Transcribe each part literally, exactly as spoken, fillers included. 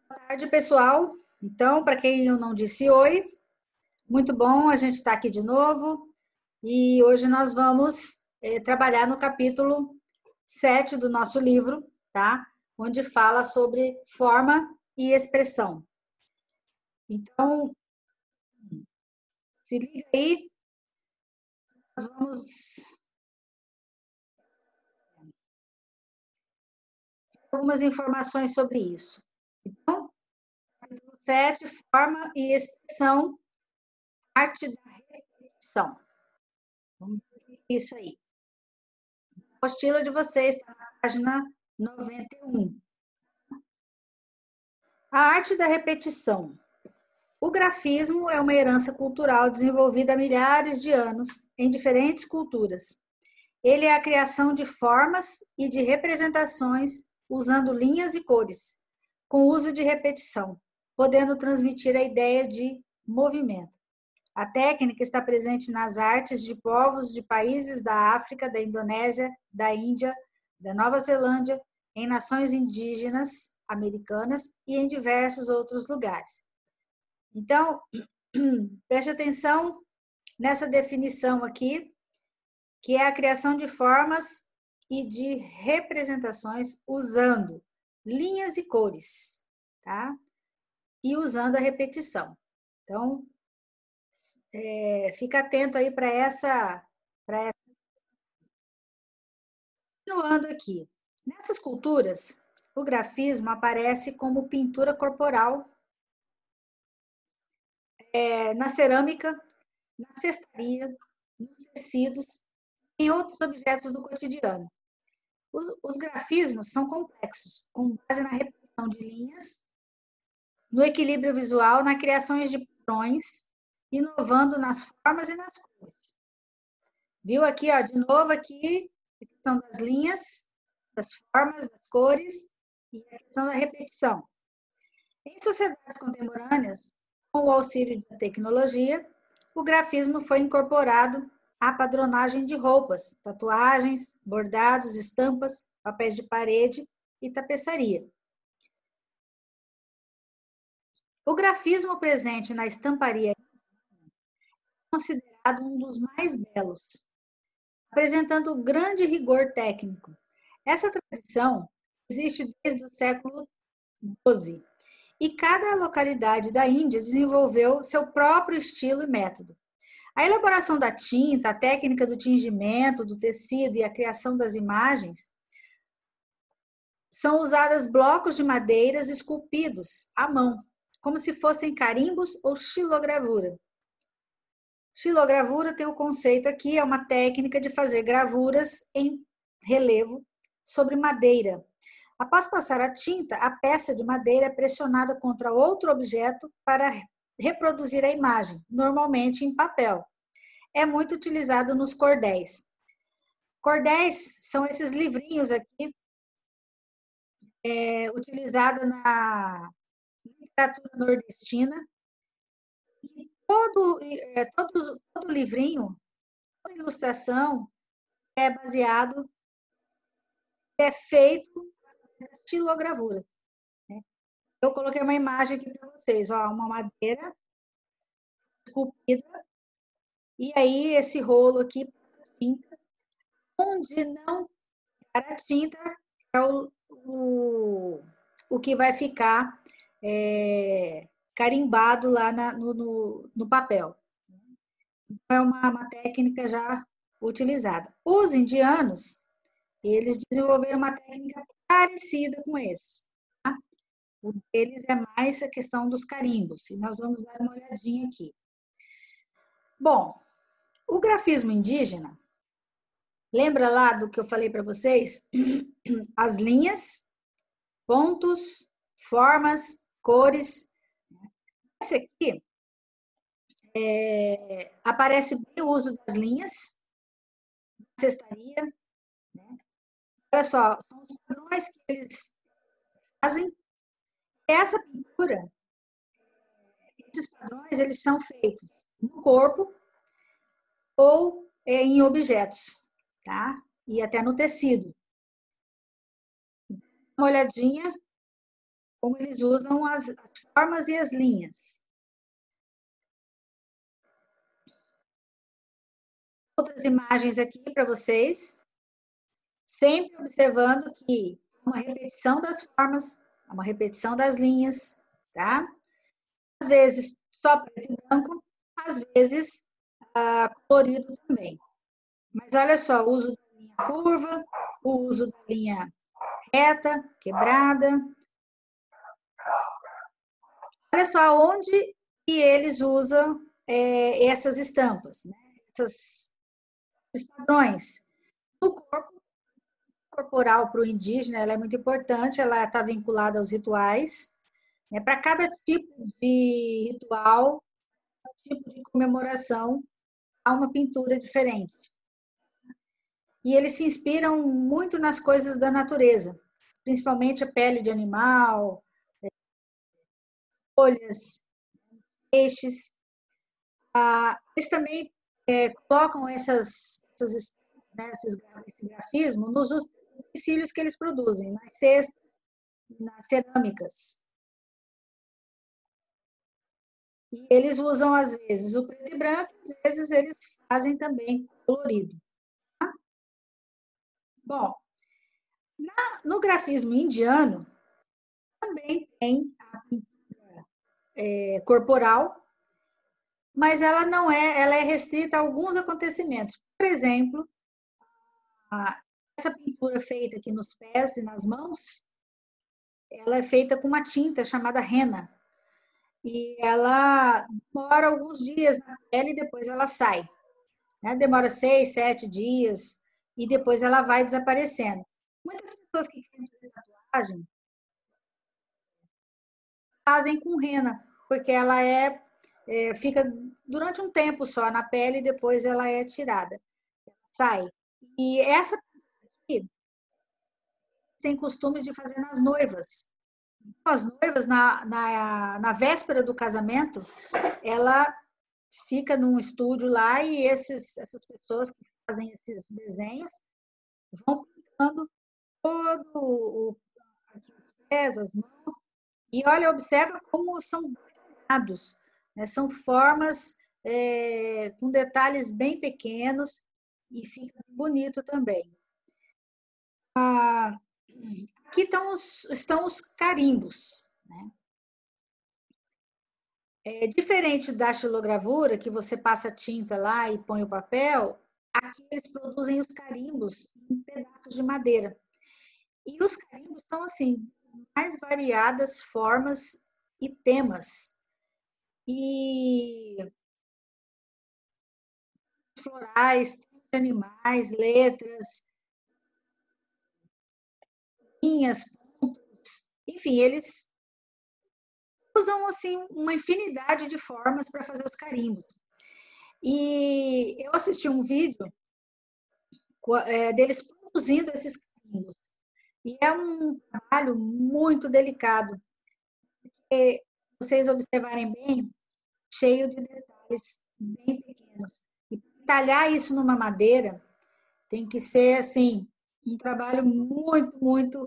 Boa tarde, pessoal. Então, para quem eu não disse oi, muito bom a gente estar aqui de novo. E hoje nós vamos eh, trabalhar no capítulo sete do nosso livro, tá? Onde fala sobre forma e expressão. Então, se liga aí, nós vamos ter algumas informações sobre isso. Então, capítulo sete, forma e expressão, arte da repetição. Vamos ver isso aí. A apostila de vocês está na página noventa e um. A arte da repetição. O grafismo é uma herança cultural desenvolvida há milhares de anos em diferentes culturas. Ele é a criação de formas e de representações usando linhas e cores, com uso de repetição, podendo transmitir a ideia de movimento. A técnica está presente nas artes de povos de países da África, da Indonésia, da Índia, da Nova Zelândia, em nações indígenas americanas e em diversos outros lugares. Então, preste atenção nessa definição aqui, que é a criação de formas e de representações usando linhas e cores, tá? E usando a repetição. Então, é, fica atento aí para essa, para essa. Continuando aqui. Nessas culturas, o grafismo aparece como pintura corporal, é, na cerâmica, na cestaria, nos tecidos, em outros objetos do cotidiano. Os, os grafismos são complexos, com base na repetição de linhas, no equilíbrio visual, na criação de padrões, inovando nas formas e nas cores. Viu aqui, ó, de novo aqui, a questão das linhas, das formas, das cores e a questão da repetição. Em sociedades contemporâneas, com o auxílio da tecnologia, o grafismo foi incorporado à padronagem de roupas, tatuagens, bordados, estampas, papéis de parede e tapeçaria. O grafismo presente na estamparia é considerado um dos mais belos, apresentando grande rigor técnico. Essa tradição existe desde o século doze e cada localidade da Índia desenvolveu seu próprio estilo e método. A elaboração da tinta, a técnica do tingimento do tecido e a criação das imagens são usadas blocos de madeiras esculpidos à mão, como se fossem carimbos ou xilogravura. Xilogravura tem o conceito aqui, é uma técnica de fazer gravuras em relevo sobre madeira. Após passar a tinta, a peça de madeira é pressionada contra outro objeto para reproduzir a imagem, normalmente em papel. É muito utilizado nos cordéis. Cordéis são esses livrinhos aqui, é, utilizado na literatura nordestina. E todo, é, todo, todo livrinho, toda ilustração é baseado, é feito na xilogravura. Né? Eu coloquei uma imagem aqui para vocês, ó, uma madeira esculpida, e aí esse rolo aqui, tinta, onde não a tinta é o, o, o que vai ficar é, carimbado lá na, no, no, no papel. Então, é uma, uma técnica já utilizada. Os indianos, eles desenvolveram uma técnica parecida com esse. Tá? O deles é mais a questão dos carimbos, e nós vamos dar uma olhadinha aqui. Bom, o grafismo indígena, lembra lá do que eu falei para vocês? As linhas, pontos, formas, cores. Esse aqui é, aparece bem o uso das linhas, cestaria. Né? Olha só, são os padrões que eles fazem. Essa pintura, esses padrões, eles são feitos no corpo ou em objetos, tá? E até no tecido. Uma olhadinha como eles usam as, as formas e as linhas. Outras imagens aqui para vocês, sempre observando que uma repetição das formas, uma repetição das linhas, tá? Às vezes só preto e branco, às vezes ah, colorido também. Mas olha só, o uso da linha curva, o uso da linha reta, quebrada. Olha só onde que eles usam é, essas estampas, né? Essas, esses padrões. No corpo corporal para o indígena, ela é muito importante, ela está vinculada aos rituais. Né? Para cada tipo de ritual, tipo de comemoração, há uma pintura diferente. E eles se inspiram muito nas coisas da natureza, principalmente a pele de animal, folhas, peixes. Ah, eles também é, colocam essas, essas, né, esses, esse grafismo nos utensílios que eles produzem, nas cestas, nas cerâmicas. E eles usam, às vezes, o preto e branco, às vezes eles fazem também colorido. Tá? Bom, na, no grafismo indiano, também tem a pintura é, corporal, mas ela não é, ela é restrita a alguns acontecimentos. Por exemplo, a, essa pintura feita aqui nos pés e nas mãos, ela é feita com uma tinta chamada henna. E ela demora alguns dias na pele e depois ela sai. Né? Demora seis, sete dias e depois ela vai desaparecendo. Muitas pessoas que querem fazer tatuagem fazem com henna, porque ela é, é, fica durante um tempo só na pele e depois ela é tirada, sai. E essa aqui tem costume de fazer nas noivas. As noivas, na, na, na véspera do casamento, ela fica num estúdio lá e esses, essas pessoas que fazem esses desenhos vão pintando todo o, os pés, as mãos, e olha, observa como são detalhados, né? São formas é, com detalhes bem pequenos e fica bonito também. Ah, aqui estão os, estão os carimbos. Né? É diferente da xilogravura, que você passa tinta lá e põe o papel, aqui eles produzem os carimbos em pedaços de madeira. E os carimbos são, assim, mais variadas formas e temas. E florais, animais, letras, linhas, pontos, enfim, eles usam assim uma infinidade de formas para fazer os carimbos. E eu assisti um vídeo deles produzindo esses carimbos. E é um trabalho muito delicado, porque vocês observarem bem, cheio de detalhes bem pequenos. E talhar isso numa madeira tem que ser assim um trabalho muito, muito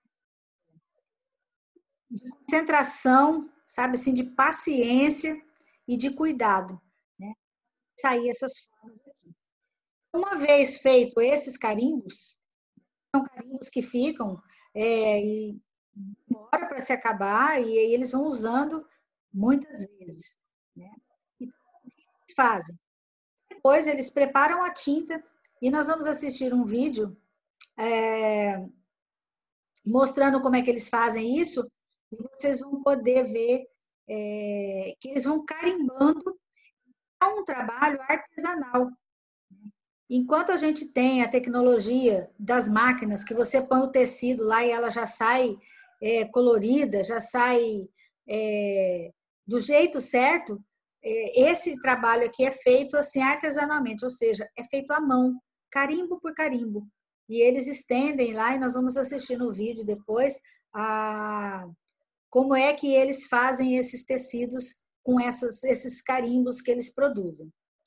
de concentração, sabe assim, de paciência e de cuidado, né? Sair essas formas aqui. Uma vez feito esses carimbos, são carimbos que ficam é, e demora para se acabar e aí eles vão usando muitas vezes, né? Então, o que eles fazem? Depois eles preparam a tinta e nós vamos assistir um vídeo é, mostrando como é que eles fazem isso e vocês vão poder ver é, que eles vão carimbando. É um trabalho artesanal. Enquanto a gente tem a tecnologia das máquinas, que você põe o tecido lá e ela já sai é, colorida, já sai é, do jeito certo, é, esse trabalho aqui é feito assim artesanalmente, ou seja, é feito à mão, carimbo por carimbo. E eles estendem lá, e nós vamos assistir no vídeo depois a, como é que eles fazem esses tecidos com essas, esses carimbos que eles produzem.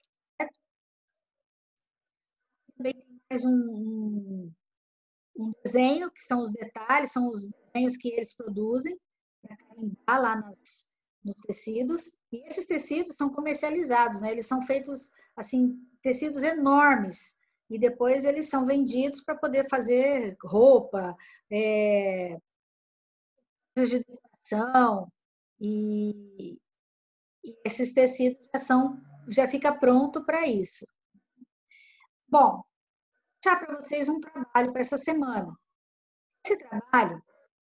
Também tem mais um, um, um desenho, que são os detalhes, são os desenhos que eles produzem. para carimbar lá nos, nos tecidos. E esses tecidos são comercializados, né? Eles são feitos, assim, tecidos enormes. E depois eles são vendidos para poder fazer roupa, é, coisas de decoração. E, e esses tecidos já são, já fica pronto para isso. Bom, vou deixar para vocês um trabalho para essa semana. Esse trabalho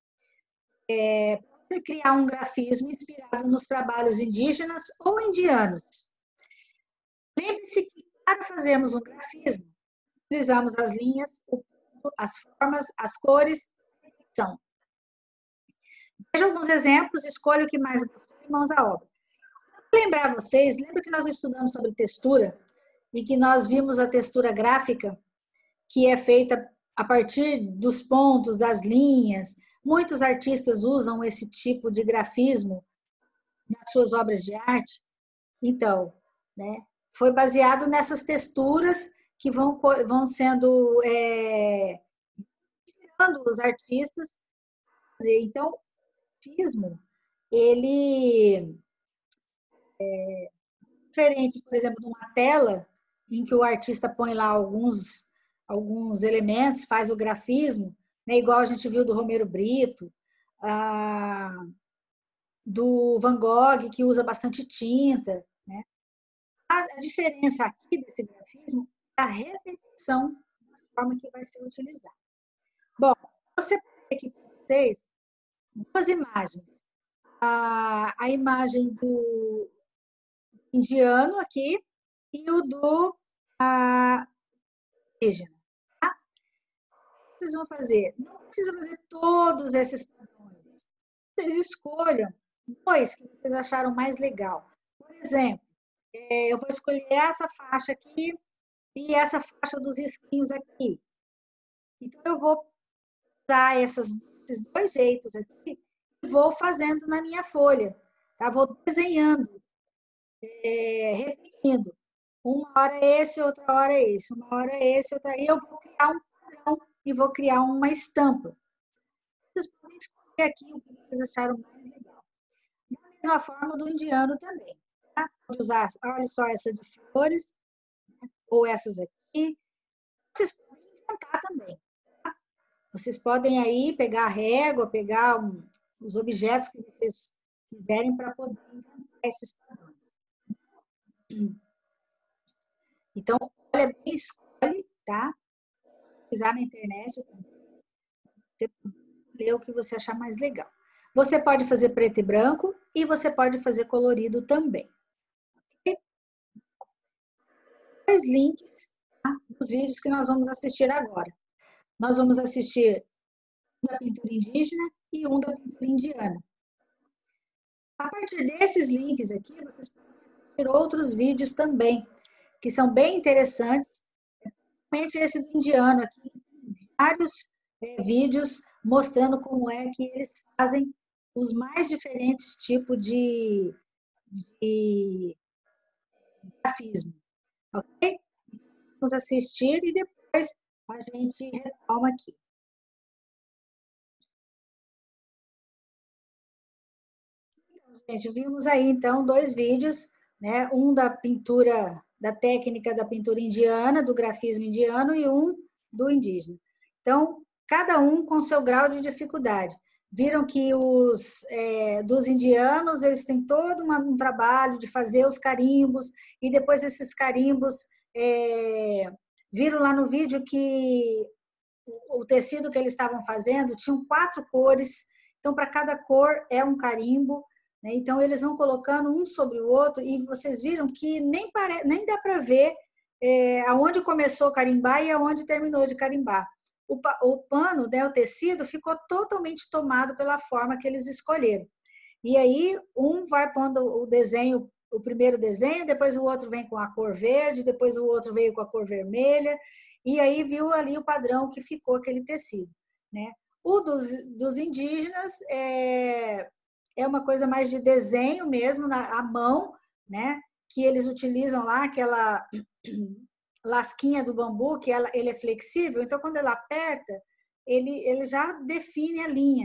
é você criar um grafismo inspirado nos trabalhos indígenas ou indianos. Lembre-se que para fazermos um grafismo, utilizamos as linhas, as formas, as cores e a repetição. Veja alguns exemplos, escolha o que mais gostou e mãos à obra. Para lembrar vocês, lembra que nós estudamos sobre textura e que nós vimos a textura gráfica, que é feita a partir dos pontos, das linhas. Muitos artistas usam esse tipo de grafismo nas suas obras de arte. Então, né, foi baseado nessas texturas que vão, vão sendo é, inspirando os artistas. Então, o grafismo, ele é diferente, por exemplo, de uma tela em que o artista põe lá alguns, alguns elementos, faz o grafismo, né, igual a gente viu do Romero Brito, ah, do Van Gogh, que usa bastante tinta, né? A, a diferença aqui desse grafismo é a repetição da forma que vai ser utilizada. Bom, você tem aqui para vocês duas imagens. A, a imagem do indiano aqui e o do a, indígena. Tá? O que vocês vão fazer? Não precisa fazer todos esses padrões. Vocês escolham dois que vocês acharam mais legal. Por exemplo, eu vou escolher essa faixa aqui e essa faixa dos risquinhos aqui. Então, eu vou usar essas, esses dois jeitos aqui e vou fazendo na minha folha. Tá? Vou desenhando, é, repetindo. Uma hora é esse, outra hora é esse. Uma hora é esse, outra... E eu vou criar um padrão e vou criar uma estampa. Vocês podem escolher aqui o que vocês acharam mais legal. Da mesma forma do indiano também. Tá? Pode usar, olha só essa de flores, ou essas aqui. Vocês podem inventar também. Tá? Vocês podem aí pegar a régua, pegar um, os objetos que vocês quiserem para poder inventar esses padrões. Então, olha bem, escolhe, tá? Pesquisar na internet também. Você escolher o que você achar mais legal. Você pode fazer preto e branco e você pode fazer colorido também. Okay? Dois links, tá? Dos vídeos que nós vamos assistir agora. Nós vamos assistir um da pintura indígena e um da pintura indiana. A partir desses links aqui, vocês podem assistir outros vídeos também, que são bem interessantes. Principalmente esse do indiano aqui, vários é, vídeos mostrando como é que eles fazem os mais diferentes tipos de, de grafismo. Ok? Vamos assistir e depois a gente retoma aqui. Então, gente, vimos aí então dois vídeos, né? Um da pintura, da técnica da pintura indiana, do grafismo indiano, e um do indígena. Então, cada um com seu grau de dificuldade. Viram que os é, dos indianos, eles têm todo uma, um trabalho de fazer os carimbos, e depois esses carimbos, é, viram lá no vídeo que o, o tecido que eles estavam fazendo tinham quatro cores, então para cada cor é um carimbo, né? Então eles vão colocando um sobre o outro, e vocês viram que nem, pare, nem dá para ver é, aonde começou a carimbar e aonde terminou de carimbar. O, o pano, né, o tecido, ficou totalmente tomado pela forma que eles escolheram. E aí, um vai pondo o desenho, o primeiro desenho, depois o outro vem com a cor verde, depois o outro veio com a cor vermelha, e aí viu ali o padrão que ficou aquele tecido, né? O dos, dos indígenas é, é uma coisa mais de desenho mesmo, na, à mão, né? Que eles utilizam lá aquela lasquinha do bambu, que ela, ele é flexível, então quando ela aperta, ele, ele já define a linha.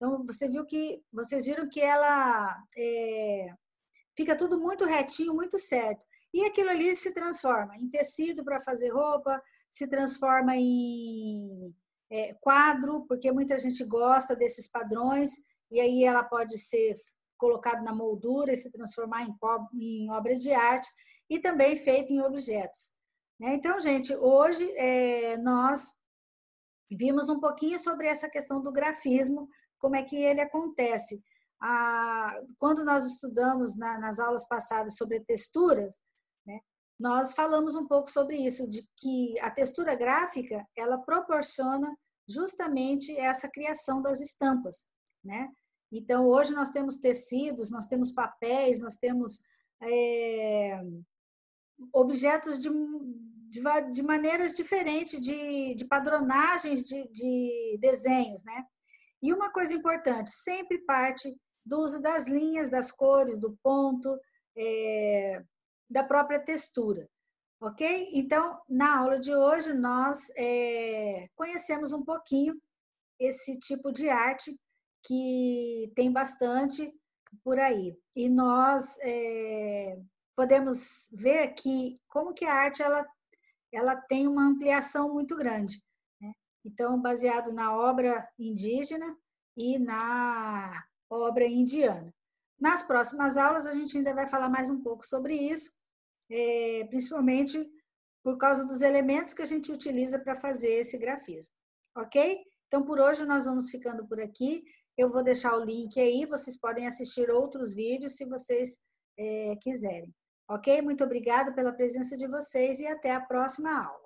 Então, você viu que, vocês viram que ela é, fica tudo muito retinho, muito certo. E aquilo ali se transforma em tecido para fazer roupa, se transforma em é, quadro, porque muita gente gosta desses padrões, e aí ela pode ser colocada na moldura e se transformar em, em obra de arte, e também feito em objetos. Né? Então, gente, hoje é, nós vimos um pouquinho sobre essa questão do grafismo, como é que ele acontece. Ah, quando nós estudamos na, nas aulas passadas sobre texturas, né, nós falamos um pouco sobre isso, de que a textura gráfica, ela proporciona justamente essa criação das estampas, né? Então, hoje nós temos tecidos, nós temos papéis, nós temos é, objetos de, de, de maneiras diferentes, de, de padronagens de, de desenhos, né? E uma coisa importante, sempre parte do uso das linhas, das cores, do ponto, é, da própria textura, ok? Então, na aula de hoje, nós é, conhecemos um pouquinho esse tipo de arte que tem bastante por aí. E nós é, podemos ver aqui como que a arte ela, ela tem uma ampliação muito grande. Né? Então, baseado na obra indígena e na obra indiana. Nas próximas aulas, a gente ainda vai falar mais um pouco sobre isso, é, principalmente por causa dos elementos que a gente utiliza para fazer esse grafismo. Ok? Então, por hoje, nós vamos ficando por aqui. Eu vou deixar o link aí, vocês podem assistir outros vídeos se vocês é, quiserem. Ok? Muito obrigada pela presença de vocês e até a próxima aula.